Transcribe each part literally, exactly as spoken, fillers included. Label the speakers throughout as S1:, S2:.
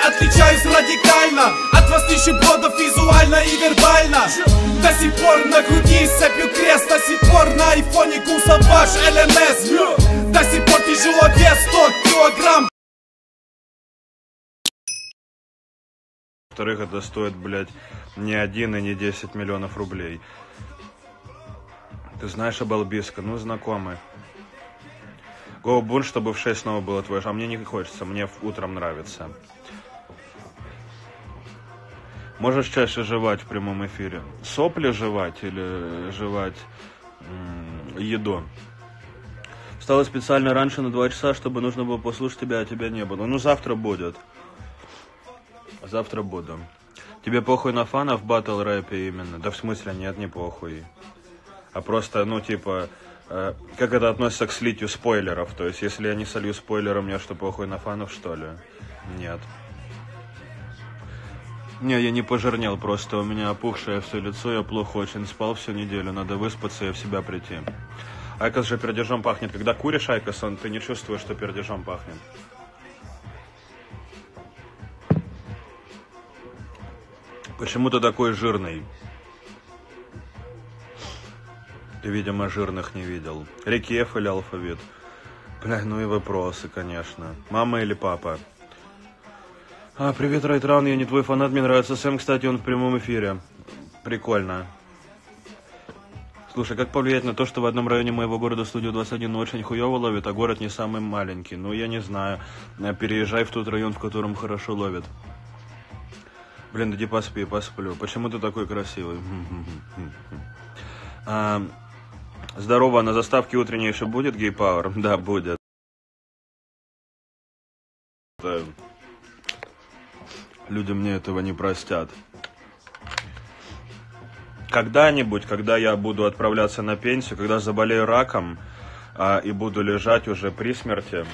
S1: отличаюсь радикально от вас нищебродов визуально и вербально. До сих пор на груди цепью крест, до сих пор на айфоне кусал ваш эл эм эс. До сих пор тяжело вес сто килограмм.
S2: Во-вторых, это стоит, блядь, не один и не десять миллионов рублей. Ты знаешь об Албиско? Ну, знакомый. Гоу-бун, чтобы в шесть снова было твое. А мне не хочется, мне утром нравится. Можешь чаще жевать в прямом эфире? Сопли жевать или жевать м- еду? Встала специально раньше на два часа, чтобы нужно было послушать тебя, а тебя не было. Ну, завтра будет. Завтра буду. Тебе похуй на фанов в батл рэпе именно? Да в смысле, нет, не похуй. А просто, ну, типа, э, как это относится к слитию спойлеров? То есть, если я не солью спойлеры, мне что, похуй на фанов, что ли? Нет. Не, я не пожирнел, просто у меня опухшее все лицо, я плохо очень спал всю неделю, надо выспаться и в себя прийти. Айкос же пердежом пахнет. Когда куришь айкос, он, ты не чувствуешь, что пердежом пахнет. Почему ты такой жирный? Ты, видимо, жирных не видел. Рекеф или алфавит? Бля, ну и вопросы, конечно. Мама или папа? А, привет, Райтран, я не твой фанат, мне нравится Сэм, кстати, он в прямом эфире. Прикольно. Слушай, как повлиять на то, что в одном районе моего города студию двадцать один очень хуёво ловит, а город не самый маленький? Ну, я не знаю. Переезжай в тот район, в котором хорошо ловит. Блин, иди поспи, посплю. Почему ты такой красивый? А, здорово, на заставке утренней еще будет гей-пауэр? Да, будет. Люди мне этого не простят. Когда-нибудь, когда я буду отправляться на пенсию, когда заболею раком а, и буду лежать уже при смерти,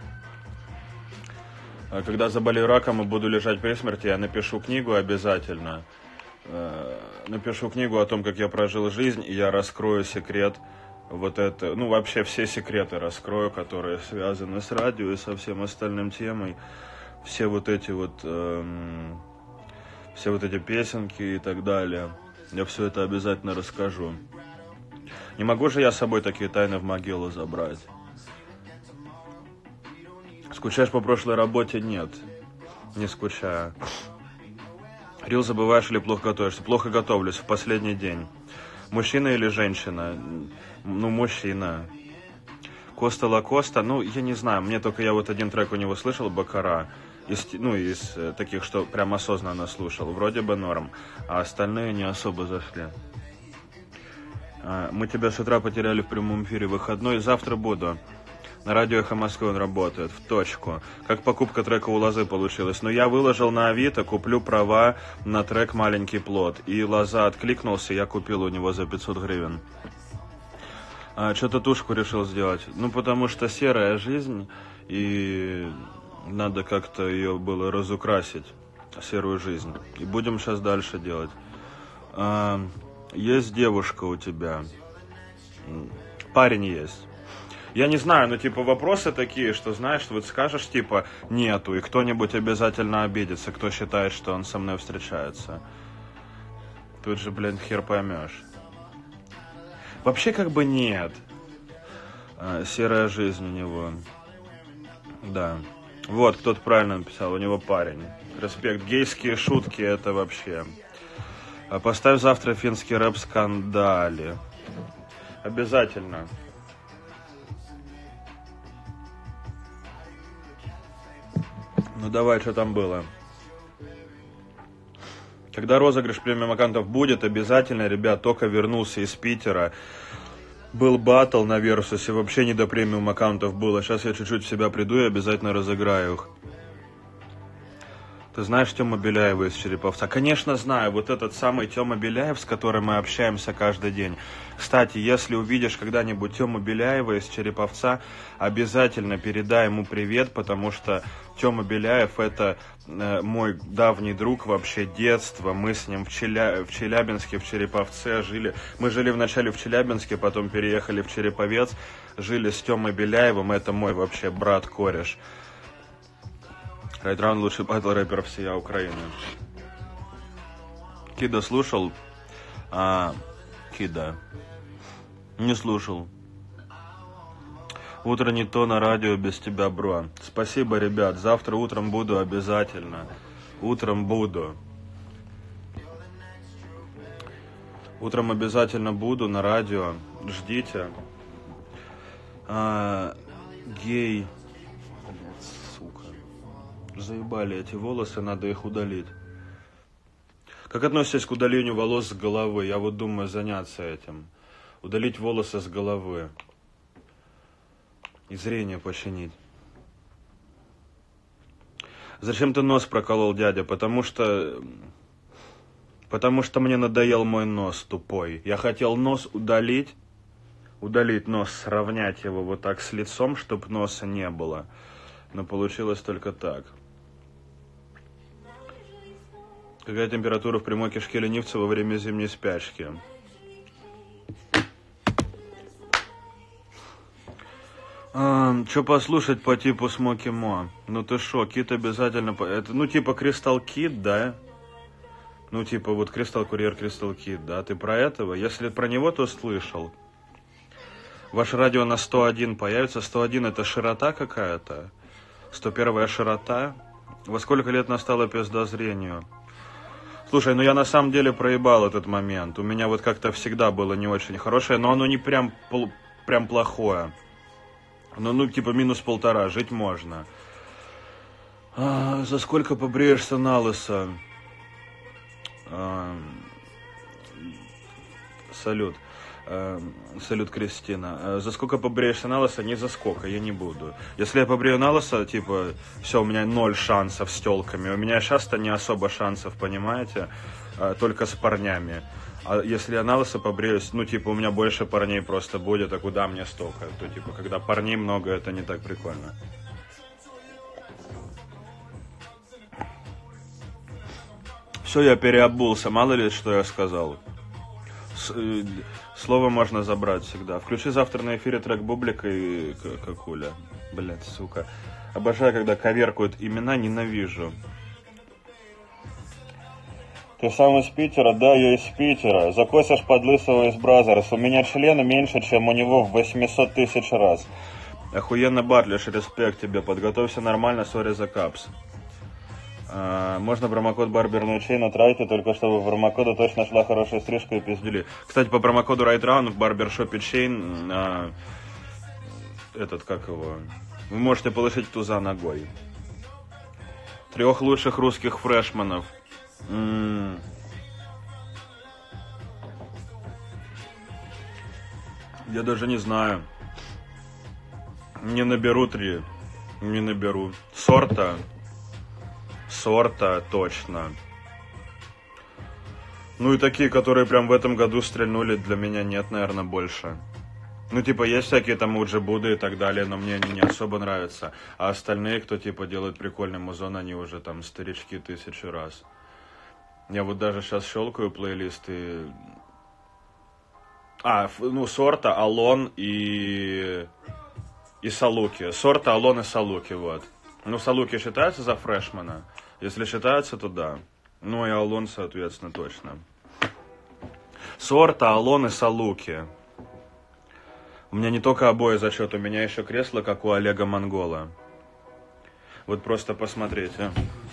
S2: а, когда заболею раком и буду лежать при смерти, я напишу книгу обязательно. А, напишу книгу о том, как я прожил жизнь, и я раскрою секрет вот это, ну вообще все секреты раскрою, которые связаны с радио и со всем остальным темой. Все вот эти вот, эм, все вот эти песенки и так далее. Я все это обязательно расскажу. Не могу же я с собой такие тайны в могилу забрать. Скучаешь по прошлой работе? Нет. Не скучаю. Рил, забываешь или плохо готовишься? Плохо готовлюсь в последний день. Мужчина или женщина? Ну, мужчина. Коста Лакоста, ну, я не знаю. Мне только я вот один трек у него слышал, Бакара. Из, ну, из э, таких, что прям осознанно слушал. Вроде бы норм. А остальные не особо зашли. А, мы тебя с утра потеряли в прямом эфире. Выходной. Завтра буду. На радио Эхо Москвы он работает. В точку. Как покупка трека у Лозы получилась. Но я выложил на Авито, куплю права на трек «Маленький плод». И Лоза откликнулся, я купил у него за пятьсот гривен. А, что-то тушку решил сделать. Ну, потому что серая жизнь. И... надо как-то ее было разукрасить, серую жизнь. И будем сейчас дальше делать. А, есть девушка у тебя? Парень есть. Я не знаю, но типа вопросы такие, что знаешь, вот скажешь типа нету, и кто-нибудь обязательно обидится, кто считает, что он со мной встречается. Тут же, блин, хер поймешь. Вообще как бы нет. А, серая жизнь у него. Да. Вот, кто-то правильно написал, у него парень. Респект. Гейские шутки, это вообще. А поставь завтра финский рэп скандали. Обязательно. Ну давай, что там было? Когда розыгрыш премиум аккаунтов будет, обязательно, ребят, только вернулся из Питера. Был баттл на Версусе, вообще не до премиум аккаунтов было. Сейчас я чуть-чуть в себя приду и обязательно разыграю их. Ты знаешь Тему Беляева из Череповца? Конечно, знаю. Вот этот самый Тема Беляев, с которым мы общаемся каждый день. Кстати, если увидишь когда-нибудь Тему Беляева из Череповца, обязательно передай ему привет, потому что Тема Беляев это э, мой давний друг вообще детства. Мы с ним в, Челя... в Челябинске, в Череповце жили. Мы жили вначале в Челябинске, потом переехали в Череповец. Жили с Темой Беляевым, это мой вообще брат-кореш. Райтран лучший батл рэпер всей Украины. Кида слушал? А, Кида. Не слушал. Утро не то на радио без тебя, бро. Спасибо, ребят. Завтра утром буду обязательно. Утром буду. Утром обязательно буду на радио. Ждите. А, гей. Сука. Заебали эти волосы, надо их удалить. Как относитесь к удалению волос с головы? Я вот думаю заняться этим. Удалить волосы с головы. И зрение починить. Зачем ты нос проколол, дядя? Потому что... Потому что мне надоел мой нос тупой. Я хотел нос удалить. Удалить нос, сравнять его вот так с лицом, чтобы носа не было. Но получилось только так. Какая температура в прямой кишке ленивца во время зимней спячки? А, что послушать по типу Смоки Мо? Ну ты шо, Кит обязательно... Это, ну типа Кристал Кит, да? Ну типа вот Кристал Курьер, Кристал Кит, да? Ты про этого? Если про него, то слышал. Ваше радио на сто один появится. сто один это широта какая-то? сто первая широта? Во сколько лет настало пизда зрению? Слушай, ну я на самом деле проебал этот момент. У меня вот как-то всегда было не очень хорошее, но оно не прям, прям плохое. Ну, ну, типа минус полтора, жить можно. А, за сколько побреешься на лысо? А, салют. А, салют, Кристина. А, за сколько побреешься на лысо? Не за сколько, я не буду. Если я побрею на лысо, типа, все, у меня ноль шансов с телками. У меня сейчас-то не особо шансов, понимаете? А, только с парнями. А если я на лысо побреюсь, ну, типа, у меня больше парней просто будет, а куда мне столько? То, типа, когда парней много, это не так прикольно. Все, я переобулся, мало ли, что я сказал. С, э, слово можно забрать всегда. Включи завтра на эфире трек Бублика и Какуля. Блять, сука. Обожаю, когда коверкуют имена, ненавижу. Ты сам из Питера? Да, я из Питера. Закосишь под лысого из Бразерс. У меня члены меньше, чем у него в восемьсот тысяч раз. Охуенно батлишь, респект тебе. Подготовься нормально, сори за капс. А, можно промокод Барберную Чейн утратить, только чтобы в промокоду точно шла хорошая стрижка и пиздюли. Кстати, по промокоду Райтран в барбершопе Чейн, а, этот, как его, вы можете получить туза ногой. Трех лучших русских фрешманов. М-м. Я даже не знаю. Не наберу три. Не наберу. Сорта. Сорта точно. Ну и такие, которые прям в этом году стрельнули, для меня нет, наверное, больше. Ну типа есть всякие там Уджи Буды и так далее, но мне они не особо нравятся. А остальные, кто типа делает прикольный музон, они уже там старички тысячу раз. Я вот даже сейчас щелкаю плейлисты. А, ну, Сорта, Алон и... И Салуки. Сорта, Алон и Салуки, вот. Ну, Салуки считается за фрешмана? Если считается, то да. Ну, и Алон, соответственно, точно. Сорта, Алон и Салуки. У меня не только обои зачет, у меня еще кресло, как у Олега Монгола. Вот просто посмотрите.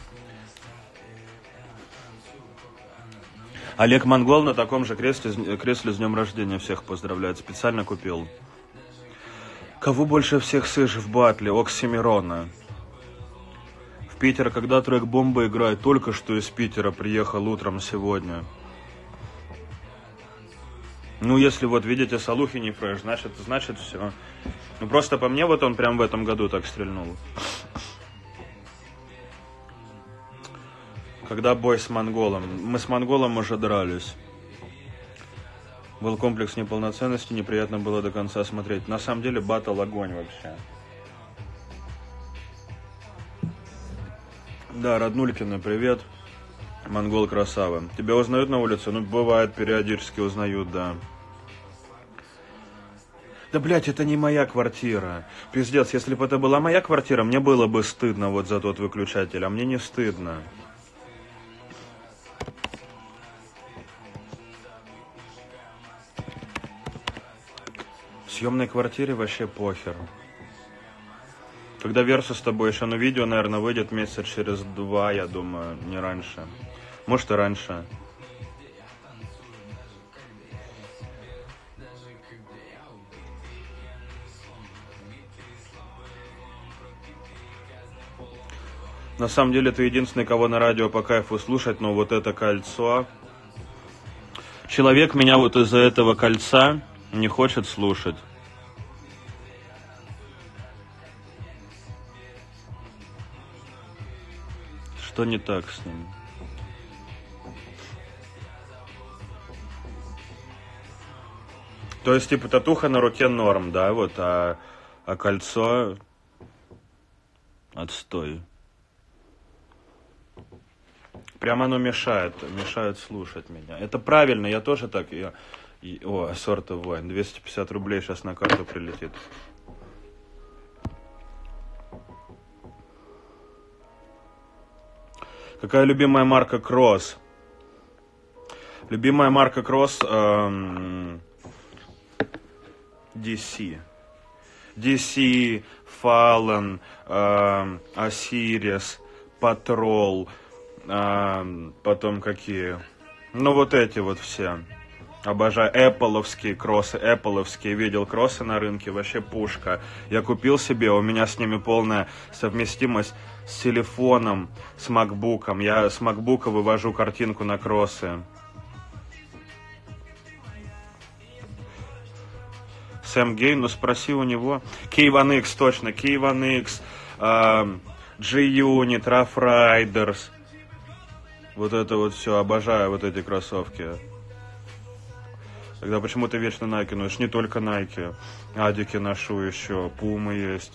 S2: Олег Монгол на таком же кресле, кресле с днем рождения всех поздравляет. Специально купил. Кого больше всех сышь в батле? Оксимирона. В Питер, когда трек «Бомба» играет, только что из Питера приехал утром сегодня. Ну, если вот видите, Салухи не фреш, значит, значит все. Ну, просто по мне вот он прям в этом году так стрельнул. Когда бой с Монголом? Мы с Монголом уже дрались. Был комплекс неполноценности, неприятно было до конца смотреть. На самом деле батл огонь вообще. Да, Роднулькина, привет. Монгол красава. Тебя узнают на улице? Ну, бывает, периодически узнают, да. Да, блядь, это не моя квартира. Пиздец, если бы это была моя квартира, мне было бы стыдно вот за тот выключатель, а мне не стыдно. В съемной квартире вообще похер. Когда Версу с тобой еще, ну, видео, наверное, выйдет месяца через два, я думаю, не раньше. Может, и раньше. На самом деле, ты единственный, кого на радио по кайфу слушать, но вот это кольцо... Человек меня вот из-за этого кольца не хочет слушать. Что не так с ним? То есть, типа, татуха на руке норм, да, вот, а, а кольцо... Отстой. Прямо оно мешает, мешает слушать меня. Это правильно, я тоже так... Я, и, о, Sort of Wine, двести пятьдесят рублей сейчас на карту прилетит. Какая любимая марка Кросс? Любимая марка Кросс... Эм, ди си. ди си, Фаллон, эм, Осирис, Патрол... А, потом какие? Ну, вот эти вот все. Обожаю. Эппловские кроссы. Эппловские. Видел кроссы на рынке. Вообще пушка. Я купил себе. У меня с ними полная совместимость с телефоном, с макбуком. Я с макбука вывожу картинку на кроссы. Сэм Гей, ну спроси у него. кей один икс, точно. кей один икс. G-Unit, Rough Riders. Вот это вот все, обожаю вот эти кроссовки. Тогда почему ты вечно Nike носишь? Не только Nike. Адики ношу еще, Пумы есть.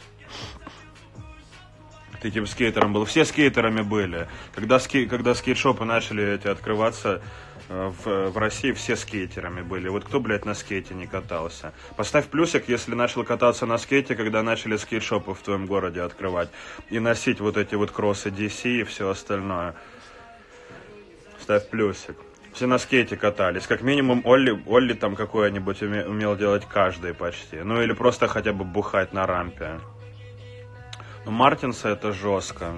S2: Ты этим скейтером был. Все скейтерами были. Когда, ски... Когда скейт-шопы начали эти открываться в... в России, все скейтерами были. Вот кто, блядь, на скейте не катался? Поставь плюсик, если начал кататься на скейте, когда начали скейт-шопы в твоем городе открывать. И носить вот эти вот кроссы ди си и все остальное. Ставь плюсик. Все на скейте катались. Как минимум Олли, Олли там какой-нибудь уме, умел делать каждый почти. Ну или просто хотя бы бухать на рампе. Но Мартинса это жестко.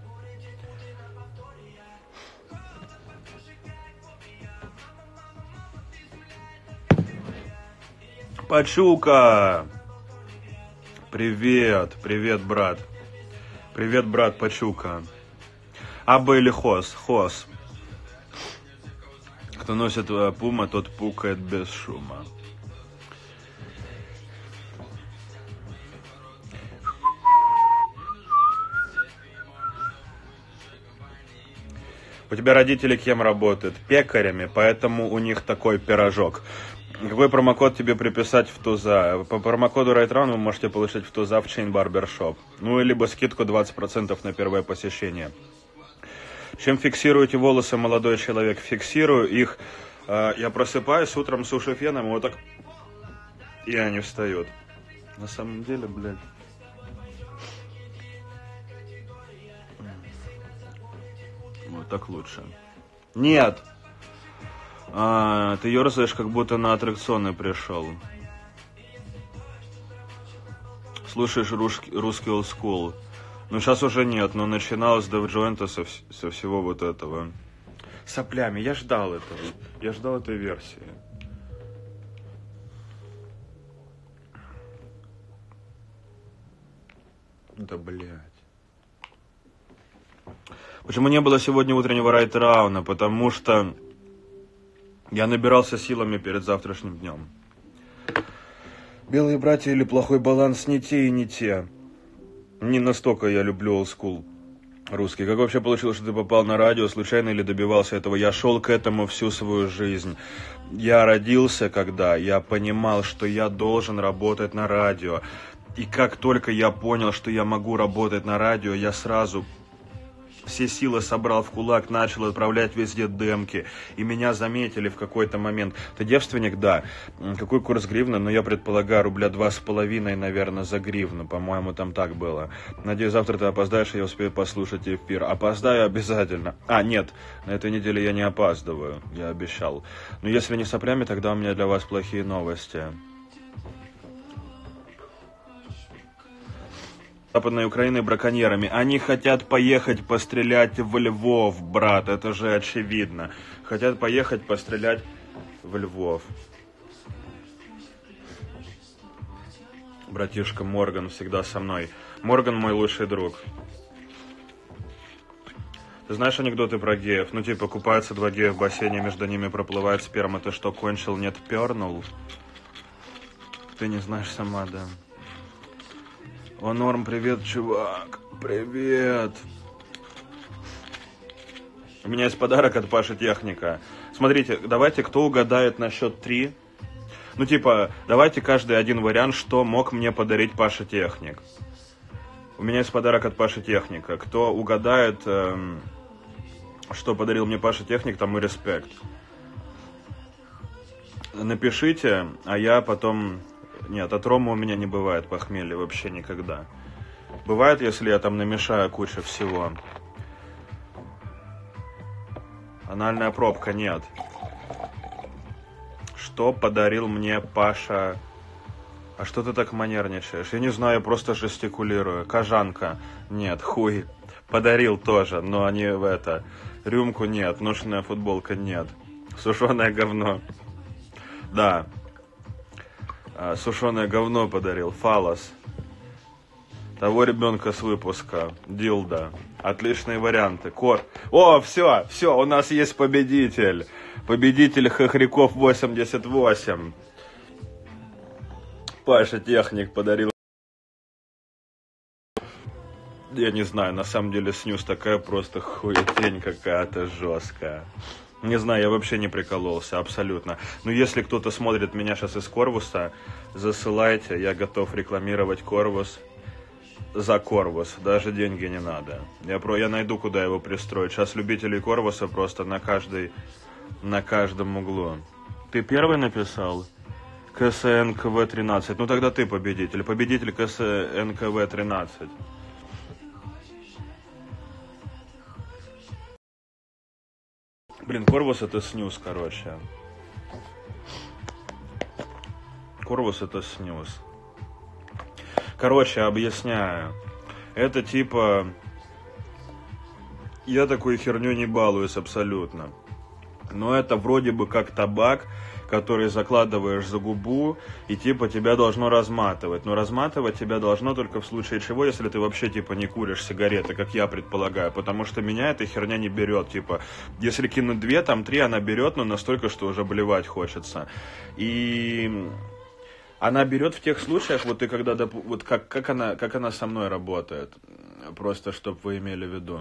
S2: Пачука! Привет, привет, брат. Привет, брат Пачука. Аба или Хос? Хос. Кто носит Пума, тот пукает без шума. У тебя родители кем работают? Пекарями, поэтому у них такой пирожок. Какой промокод тебе приписать в Туза? По промокоду RightRun вы можете получить в Туза в Chain Barber Shop. Ну, либо скидку двадцать процентов на первое посещение. Чем фиксируете волосы, молодой человек? Фиксирую их. Э, я просыпаюсь утром, сушу феном, и вот так... И они встают. На самом деле, блядь... Вот так лучше. Нет! А, ты ерзаешь, как будто на аттракционы пришел. Слушаешь русский, русский old school. Ну, сейчас уже нет, но начиналось с Дэв Джойнта со, со всего вот этого. Соплями. Я ждал этого. Я ждал этой версии. Да, блядь. Почему не было сегодня утреннего райт-рауна? Потому что я набирался силами перед завтрашним днем. Белые братья или плохой баланс, не те и не те. Не настолько я люблю old school русский. Как вообще получилось, что ты попал на радио, случайно или добивался этого? Я шел к этому всю свою жизнь. Я родился, когда я понимал, что я должен работать на радио. И как только я понял, что я могу работать на радио, я сразу все силы собрал в кулак, начал отправлять везде демки, и меня заметили в какой-то момент. Ты девственник? Да. Какой курс гривны? Ну, я предполагаю, рубля два с половиной, наверное, за гривну. По-моему, там так было. Надеюсь, завтра ты опоздаешь, и я успею послушать эфир. Опоздаю обязательно. А, нет, на этой неделе я не опаздываю, я обещал. Но если не соплями, тогда у меня для вас плохие новости. Западной Украины браконьерами. Они хотят поехать пострелять в Львов, брат, это же очевидно. Хотят поехать пострелять в Львов. Братишка Морган всегда со мной. Морган мой лучший друг. Ты знаешь анекдоты про геев? Ну типа купаются два гея в бассейне, между ними проплывает сперма. Ты что, кончил, нет, пернул? Ты не знаешь сама, да? О, Норм, привет, чувак. Привет. У меня есть подарок от Паши Техника. Смотрите, давайте, кто угадает на счет три. Ну, типа, давайте каждый один вариант, что мог мне подарить Паша Техник. У меня есть подарок от Паши Техника. Кто угадает, эм, что подарил мне Паша Техник, тому респект. Напишите, а я потом... Нет, от рома у меня не бывает похмелья вообще никогда. Бывает, если я там намешаю кучу всего. Анальная пробка, нет. Что подарил мне Паша? А что ты так манерничаешь? Я не знаю, я просто жестикулирую. Кожанка, нет, хуй. Подарил тоже, но не в это. Рюмку нет, ношенная футболка нет. Сушеное говно. Да. Сушеное говно подарил. Фалос. Того ребенка с выпуска. Дилда. Отличные варианты. Кор. О, все, все, у нас есть победитель. Победитель Хохряков восемьдесят восемь. Паша Техник подарил. Я не знаю, на самом деле снюс такая просто хуетень какая-то жесткая. Не знаю, я вообще не прикололся, абсолютно. Но если кто-то смотрит меня сейчас из Корвуса, засылайте, я готов рекламировать Корвус за Корвус. Даже деньги не надо. Я, про, я найду, куда его пристроить. Сейчас любителей Корвуса просто на, каждой, на каждом углу. Ты первый написал? ка эс эн ка вэ тринадцать. Ну тогда ты победитель. Победитель ка эс эн ка вэ тринадцать. Блин, Корвус это снюс, короче. Корвус это снюс. Короче, объясняю. Это типа... Я такой херню не балуюсь абсолютно. Но это вроде бы как табак, который закладываешь за губу, и типа тебя должно разматывать. Но разматывать тебя должно только в случае чего, если ты вообще типа не куришь сигареты, как я предполагаю. Потому что меня эта херня не берет. Типа, если кинуть две, там три она берет, но настолько, что уже блевать хочется. И она берет в тех случаях, вот ты когда, вот как, как, она, как она со мной работает. Просто, чтобы вы имели в виду.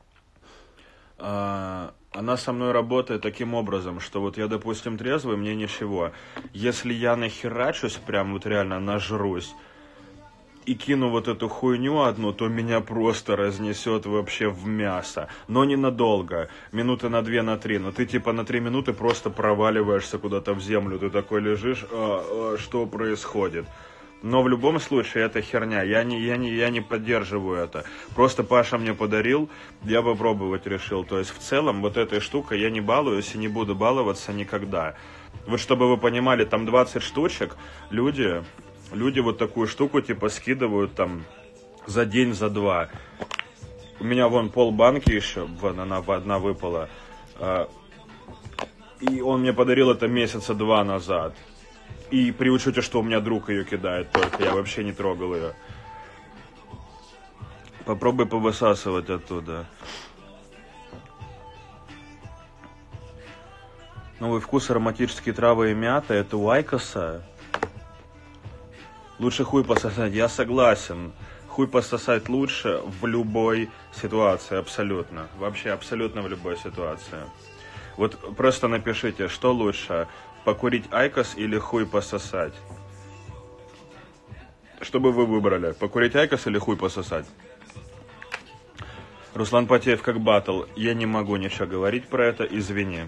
S2: Она со мной работает таким образом, что вот я, допустим, трезвый, мне ничего. Если я нахерачусь, прям вот реально нажрусь, и кину вот эту хуйню одну, то меня просто разнесет вообще в мясо. Но ненадолго, минуты на две, на три. Но ты типа на три минуты просто проваливаешься куда-то в землю. Ты такой лежишь, а, а, что происходит? Но в любом случае это херня, я не, я, не, я не поддерживаю это. Просто Паша мне подарил, я попробовать решил. То есть в целом вот этой штукой я не балуюсь и не буду баловаться никогда. Вот чтобы вы понимали, там двадцать штучек, люди, люди вот такую штуку типа скидывают там за день, за два. У меня вон полбанки еще, вон она одна выпала. И он мне подарил это месяца два назад. И при учете, что у меня друг ее кидает только, я вообще не трогал ее. Попробуй повысасывать оттуда. Новый вкус, ароматические травы и мята, это у Айкоса. Лучше хуй пососать, я согласен. Хуй пососать лучше в любой ситуации, абсолютно. Вообще абсолютно в любой ситуации. Вот просто напишите, что лучше, покурить Айкос или хуй пососать? Что бы вы выбрали, покурить Айкос или хуй пососать? Руслан Потеев как батл. Я не могу ничего говорить про это, извини.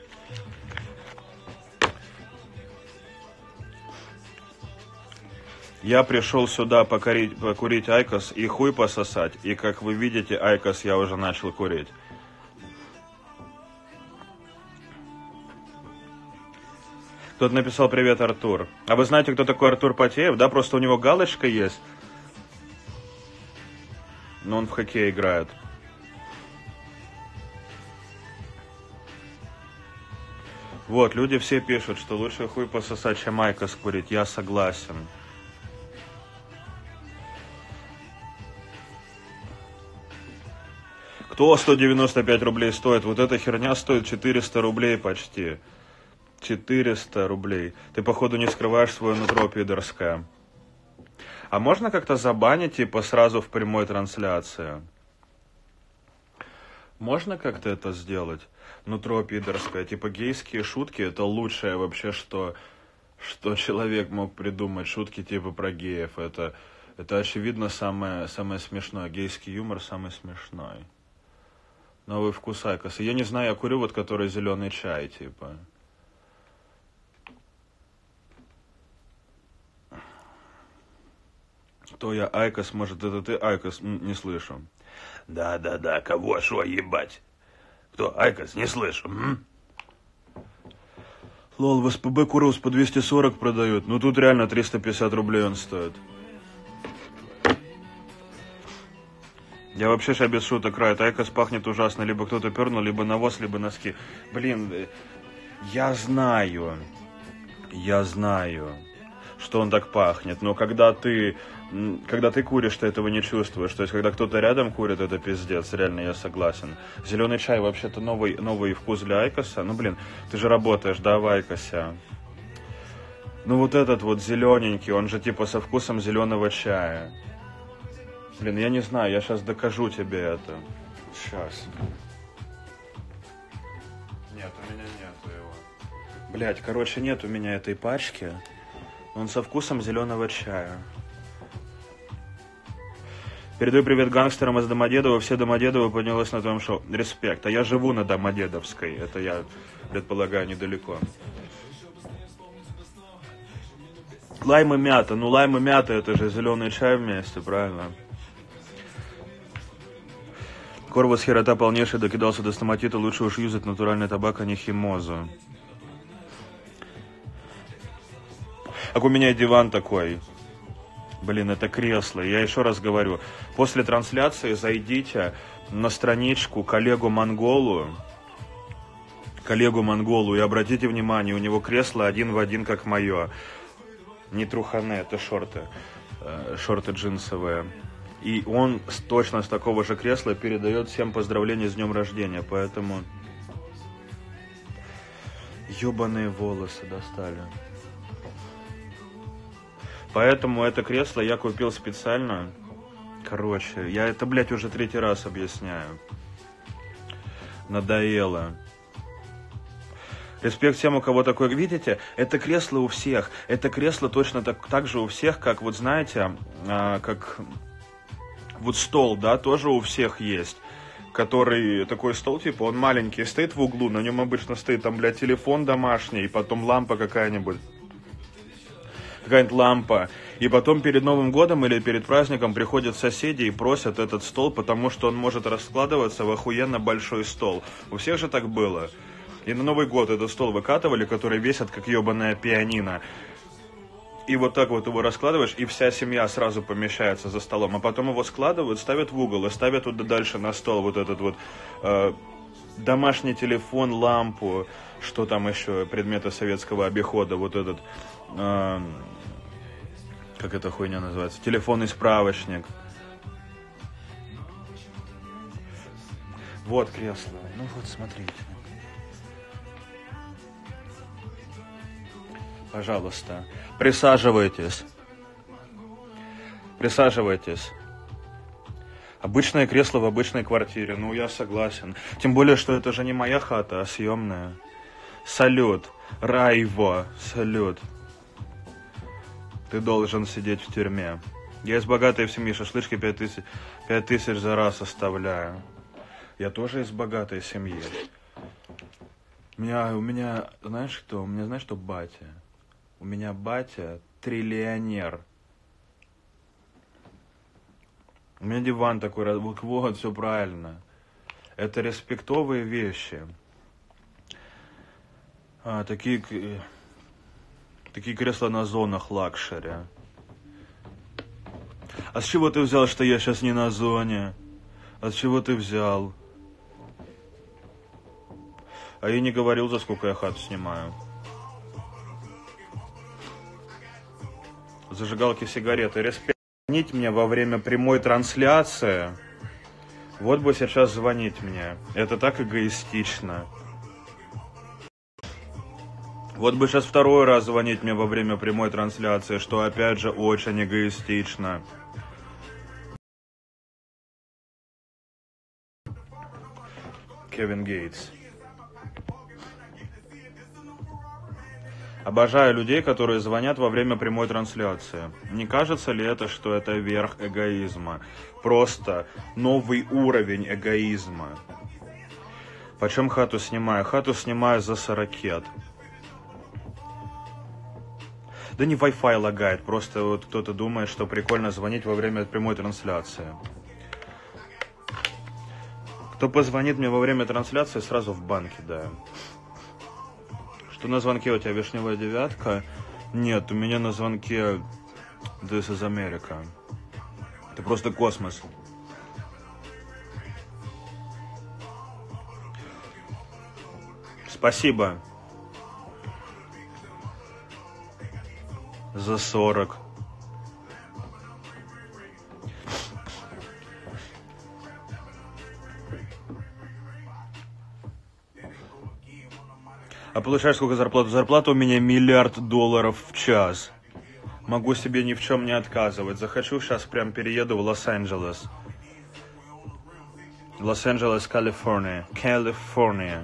S2: Я пришел сюда покорить, покурить айкос и хуй пососать. И как вы видите, айкос я уже начал курить. Кто-то написал «Привет, Артур». А вы знаете, кто такой Артур Потеев? Да, просто у него галочка есть. Но он в хоккей играет. Вот, люди все пишут, что лучше хуй пососать, чем айкос курить. Я согласен. Кто сто девяносто пять рублей стоит? Вот эта херня стоит четыреста рублей почти. четыреста рублей. Ты, походу, не скрываешь свое нутро пидорское. А можно как-то забанить, типа, сразу в прямой трансляции? Можно как-то это сделать? Нутро пидорское. Типа, гейские шутки — это лучшее вообще, что, что человек мог придумать. Шутки типа про геев. Это, это очевидно, самое, самое смешное. Гейский юмор самый смешной. Новый вкус айкоса. Я не знаю, я курю вот, который зеленый чай, типа. Кто я? Айкос, может, это ты? Айкос, не слышу.
S3: Да-да-да, кого шо ебать? Кто? Айкос, не слышу. М?
S2: Лол, в СПБ Курус по двести сорок продают. Ну тут реально триста пятьдесят рублей он стоит. Я вообще сейчас без шуток краю. Айкос пахнет ужасно. Либо кто-то пернул, либо навоз, либо носки. Блин, я знаю. Я знаю, что он так пахнет. Но когда ты... Когда ты куришь, ты этого не чувствуешь. То есть, когда кто-то рядом курит, это пиздец. Реально, я согласен. Зеленый чай вообще-то новый, новый вкус для айкоса. Ну, блин, ты же работаешь, да, в айкосе? Ну, вот этот вот зелененький, он же типа со вкусом зеленого чая. Блин, я не знаю, я сейчас докажу тебе это. Сейчас. Нет, у меня нету его. Блять, короче, нет у меня этой пачки. Он со вкусом зеленого чая. Передаю привет гангстерам из Домодедова. Все Домодедово поднялось на твоем шоу. Респект. А я живу на Домодедовской. Это я, предполагаю, недалеко. Лайм и мята. Ну, лайм и мята — это же зеленый чай вместе, правильно? Корвус херота полнейший, докидался до стоматита. Лучше уж юзать натуральный табак, а не химозу. Как у меня диван такой. Блин, это кресло. Я еще раз говорю. После трансляции зайдите на страничку коллегу Монголу. Коллегу Монголу. И обратите внимание, у него кресло один в один, как мое. Не труханы, это шорты. Шорты джинсовые. И он точно с такого же кресла передает всем поздравления с днем рождения. Поэтому... Ёбаные волосы достали. Поэтому это кресло я купил специально. Короче, я это, блядь, уже третий раз объясняю. Надоело. Респект всем, у кого такое. Видите, это кресло у всех. Это кресло точно так, так же у всех, как, вот знаете, а, как... Вот стол, да, тоже у всех есть. Который, такой стол, типа, он маленький, стоит в углу. На нем обычно стоит, там, блядь, телефон домашний, и потом лампа какая-нибудь. Какая-нибудь лампа. И потом перед Новым годом или перед праздником приходят соседи и просят этот стол, потому что он может раскладываться в охуенно большой стол. У всех же так было. И на Новый год этот стол выкатывали, который весит как ебаная пианино. И вот так вот его раскладываешь, и вся семья сразу помещается за столом. А потом его складывают, ставят в угол и ставят туда дальше на стол вот этот вот э, домашний телефон, лампу, что там еще, предметы советского обихода, вот этот... Э, как эта хуйня называется? Телефонный справочник. Вот кресло. Ну вот, смотрите. Пожалуйста, присаживайтесь. Присаживайтесь. Обычное кресло в обычной квартире. Ну, я согласен. Тем более, что это же не моя хата, а съемная. Салют. Райво. Салют. Ты должен сидеть в тюрьме. Я из богатой семьи, шашлычки пять тысяч, пять тысяч за раз оставляю. Я тоже из богатой семьи. У меня, у меня, знаешь что? У меня, знаешь что, батя? У меня батя триллионер. У меня диван такой, вот, вот, все правильно. Это респектовые вещи. А, такие, такие кресла на зонах лакшери. А с чего ты взял, что я сейчас не на зоне? А с чего ты взял? А я не говорил, за сколько я хату снимаю. Зажигалки, сигареты. Респект. Звонить мне во время прямой трансляции. Вот бы сейчас звонить мне. Это так эгоистично. Вот бы сейчас второй раз звонить мне во время прямой трансляции, что опять же очень эгоистично. Кевин Гейтс. Обожаю людей, которые звонят во время прямой трансляции. Не кажется ли это, что это верх эгоизма? Просто новый уровень эгоизма. Почем хату снимаю? Хату снимаю за сорокет. Да не Wi-Fi лагает, просто вот кто-то думает, что прикольно звонить во время прямой трансляции. Кто позвонит мне во время трансляции, сразу в банке, да. Что на звонке у тебя вишневая девятка? Нет, у меня на звонке This is America. Это просто космос. Спасибо. За сорок. А получаешь сколько зарплату? Зарплата у меня миллиард долларов в час. Могу себе ни в чем не отказывать. Захочу, сейчас прям перееду в Лос-Анджелес. Лос-Анджелес, Калифорния. Калифорния.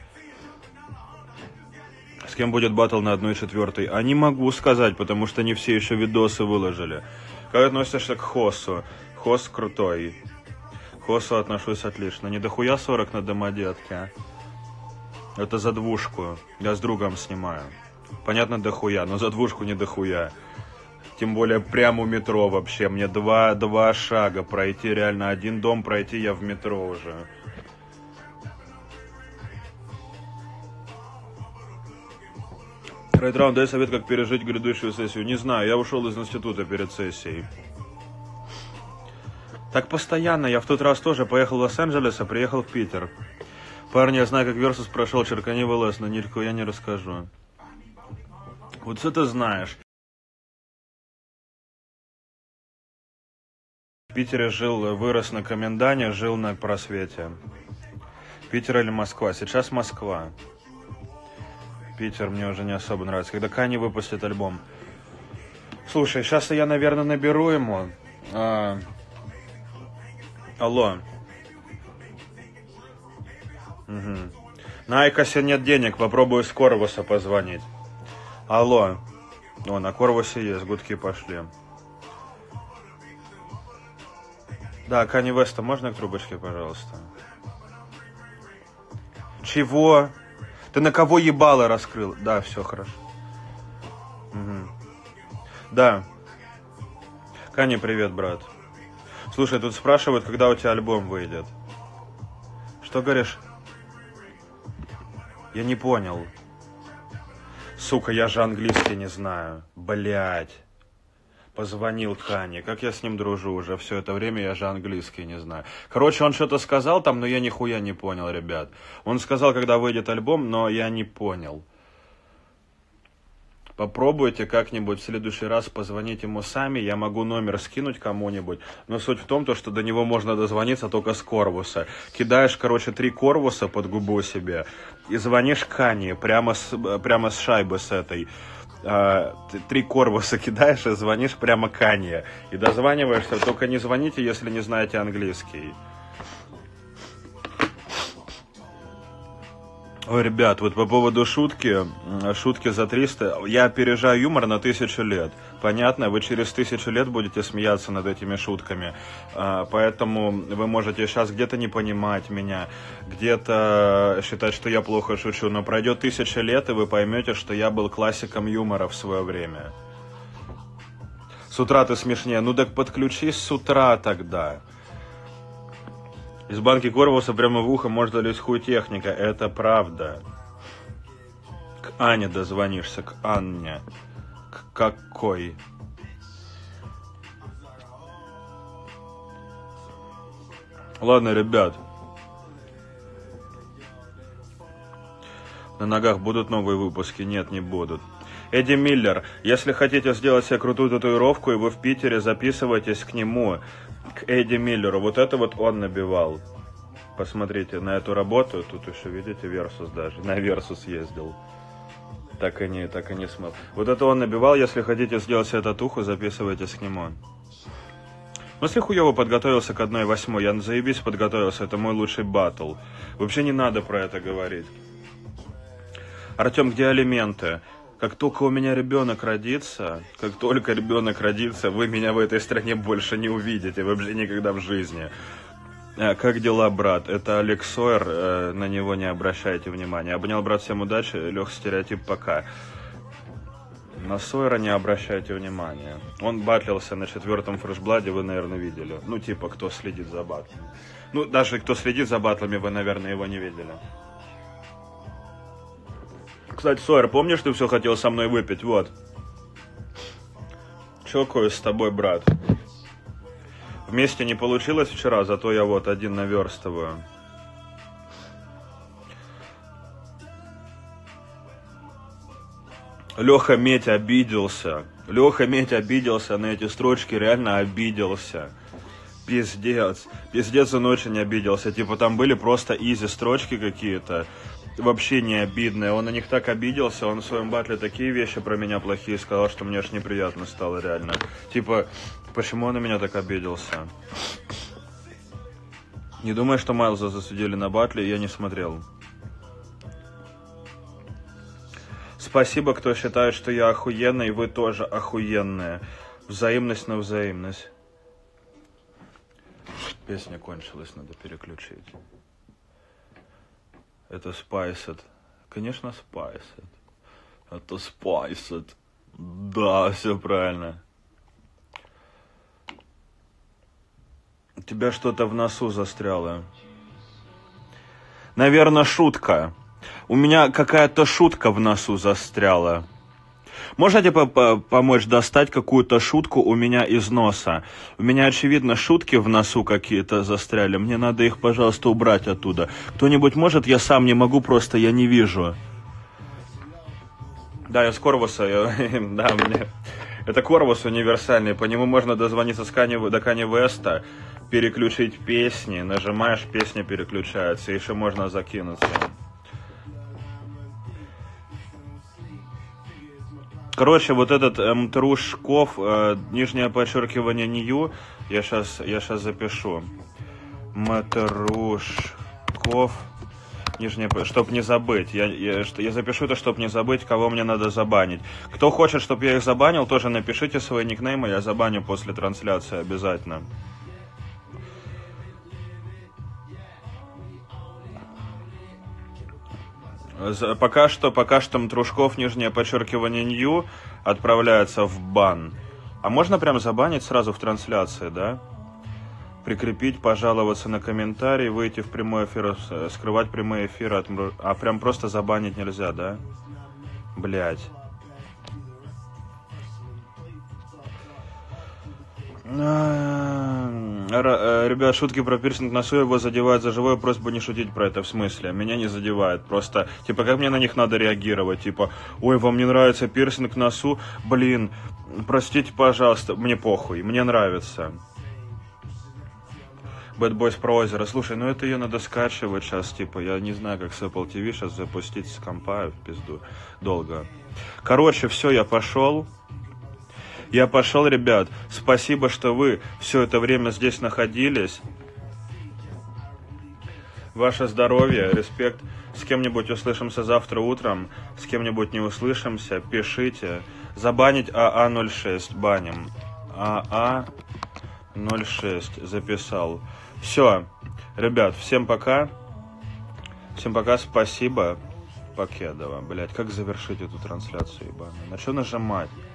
S2: С кем будет баттл на одной четвертой? А не могу сказать, потому что не все еще видосы выложили. Как относишься к Хосу? Хос крутой. К Хосу отношусь отлично. Не дохуя сорок на домодедке. Это за двушку. Я с другом снимаю. Понятно, дохуя, но за двушку не дохуя. Тем более прямо у метро вообще. Мне два, два шага пройти, реально один дом пройти, я в метро уже. Райтраунд, дай совет, как пережить грядущую сессию. Не знаю, я ушел из института перед сессией. Так постоянно. Я в тот раз тоже поехал в Лос-Анджелес, а приехал в Питер. Парни, я знаю, как Версус прошел, черкани в ЛС, но нихуя я не расскажу. Вот что ты знаешь. В Питере жил, вырос на Комендане, жил на Просвете. Питер или Москва? Сейчас Москва. Питер мне уже не особо нравится. Когда Кани выпустит альбом. Слушай, сейчас я, наверное, наберу ему. А... Алло. Угу. На Айкосе нет денег, попробую с Корвуса позвонить. Алло. О, на Корвусе есть, гудки пошли. Да, Кани Веста, можно к трубочке, пожалуйста? Чего? Ты на кого ебало раскрыл? Да, все хорошо. Угу. Да. Кани, привет, брат. Слушай, тут спрашивают, когда у тебя альбом выйдет. Что говоришь? Я не понял. Сука, я же английский не знаю. Блять. Позвонил Кани. Как я с ним дружу уже все это время, я же английский не знаю. Короче, он что-то сказал там, но я нихуя не понял, ребят. Он сказал, когда выйдет альбом, но я не понял. Попробуйте как-нибудь в следующий раз позвонить ему сами. Я могу номер скинуть кому-нибудь. Но суть в том, что до него можно дозвониться только с Корвуса. Кидаешь, короче, три Корвуса под губу себе и звонишь Кани прямо с, прямо с шайбы с этой. А, три Корвуса кидаешь и звонишь прямо Кани. И дозваниваешься. Только не звоните, если не знаете английский. Ой, ребят, вот по поводу шутки, шутки за триста, я опережаю юмор на тысячу лет. Понятно, вы через тысячу лет будете смеяться над этими шутками, поэтому вы можете сейчас где-то не понимать меня, где-то считать, что я плохо шучу, но пройдет тысяча лет, и вы поймете, что я был классиком юмора в свое время. С утра ты смешнее, ну так подключись с утра тогда. Из банки Корвуса прямо в ухо может залезть хуй техника. Это правда. К Ане дозвонишься, к Анне. К какой? Ладно, ребят. На ногах будут новые выпуски? Нет, не будут. Эдди Миллер, если хотите сделать себе крутую татуировку, и вы в Питере, записывайтесь к нему. К Эдди Миллеру. Вот это вот он набивал. Посмотрите на эту работу. Тут еще, видите, Версус даже. На Версус ездил. Так и не, так и не смог. Вот это он набивал. Если хотите сделать себе татуху, записывайтесь к нему. Ну, если хуёво подготовился к одной восьмой, я заебись подготовился. Это мой лучший баттл. Вообще не надо про это говорить. Артем, где алименты? Как только у меня ребенок родится, как только ребенок родится, вы меня в этой стране больше не увидите, вообще никогда в жизни. Как дела, брат? Это Алекс Сойер, на него не обращайте внимания. Обнял, брат, всем удачи, лег стереотип, пока. На Сойера не обращайте внимания. Он батлился на четвертом фрешбладе, вы, наверное, видели. Ну, типа, кто следит за батлами. Ну, даже кто следит за батлами, вы, наверное, его не видели. Кстати, Сойер, помнишь, ты все хотел со мной выпить? Вот. Чокаюсь с тобой, брат. Вместе не получилось вчера, зато я вот один наверстываю. Леха Медь обиделся. Леха Медь обиделся на эти строчки, реально обиделся. Пиздец. Пиздец, он очень обиделся. Типа там были просто изи строчки какие-то. Вообще не обидные. Он на них так обиделся. Он в своем батле такие вещи про меня плохие сказал, что мне аж неприятно стало реально. Типа, почему он на меня так обиделся? Не думаю, что Майлза засудили на батле, я не смотрел. Спасибо, кто считает, что я охуенный, и вы тоже охуенные. Взаимность на взаимность. Песня кончилась, надо переключить. Это Spiced. Конечно, Spiced. Это Spiced. Да, все правильно. У тебя что-то в носу застряло. Наверное, шутка. У меня какая-то шутка в носу застряла. Можете помочь достать какую-то шутку у меня из носа? У меня, очевидно, шутки в носу какие-то застряли. Мне надо их, пожалуйста, убрать оттуда. Кто-нибудь может? Я сам не могу, просто я не вижу. Да, я с Корвуса. Я, да, мне... Это Корвус универсальный. По нему можно дозвониться с Кани, до Кани Веста, переключить песни. Нажимаешь, песня переключается. Еще можно закинуться. Короче, вот этот эм, Трушков, э, нижнее подчеркивание Нью, я сейчас, я сейчас запишу. Матрушков, нижнее, чтоб не забыть. Я, я, я запишу это, чтоб не забыть, кого мне надо забанить. Кто хочет, чтобы я их забанил, тоже напишите свои никнеймы, я забаню после трансляции обязательно. Пока что, пока что Трушков, нижнее подчеркивание Нью, отправляется в бан. А можно прям забанить сразу в трансляции, да? Прикрепить, пожаловаться на комментарий, выйти в прямой эфир, скрывать прямые эфиры. От... А прям просто забанить нельзя, да? Блять. Ребят, шутки про пирсинг в носу его задевают за живое, просьба не шутить про это. В смысле? Меня не задевает. Просто, типа, как мне на них надо реагировать? Типа, ой, вам не нравится пирсинг в носу? Блин, простите, пожалуйста, мне похуй, мне нравится. Bad Boys про озеро. Слушай, ну это ее надо скачивать сейчас, типа, я не знаю, как с Apple ти ви сейчас запустить с компа, в пизду, долго. Короче, все, я пошел. Я пошел, ребят. Спасибо, что вы все это время здесь находились. Ваше здоровье, респект. С кем-нибудь услышимся завтра утром, с кем-нибудь не услышимся, пишите. Забанить АА ноль шесть, баним. АА ноль шесть, записал. Все, ребят, всем пока. Всем пока, спасибо. Покедова, блять, как завершить эту трансляцию, ебаную? На что нажимать?